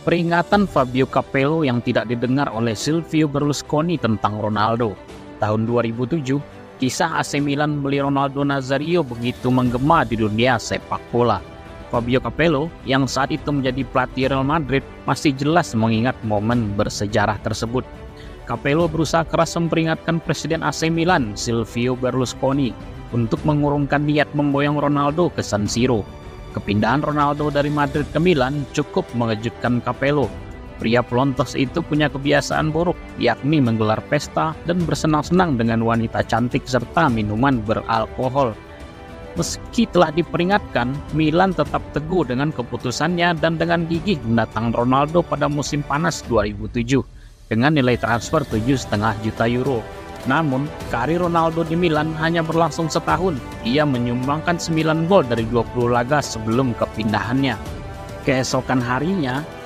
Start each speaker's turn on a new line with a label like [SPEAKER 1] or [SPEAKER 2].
[SPEAKER 1] Peringatan Fabio Capello yang tidak didengar oleh Silvio Berlusconi tentang Ronaldo. Tahun 2007, kisah AC Milan membeli Ronaldo Nazario begitu menggema di dunia sepak bola. Fabio Capello yang saat itu menjadi pelatih Real Madrid masih jelas mengingat momen bersejarah tersebut. Capello berusaha keras memperingatkan Presiden AC Milan, Silvio Berlusconi, untuk mengurungkan niat memboyong Ronaldo ke San Siro. Kepindahan Ronaldo dari Madrid ke Milan cukup mengejutkan Capello. Pria pelontos itu punya kebiasaan buruk, yakni menggelar pesta dan bersenang-senang dengan wanita cantik serta minuman beralkohol. Meski telah diperingatkan, Milan tetap teguh dengan keputusannya dan dengan gigih mendatangkan Ronaldo pada musim panas 2007 dengan nilai transfer 7,5 juta euro. Namun, karir Ronaldo di Milan hanya berlangsung setahun. Ia menyumbangkan 9 gol dari 20 laga sebelum kepindahannya. Keesokan harinya,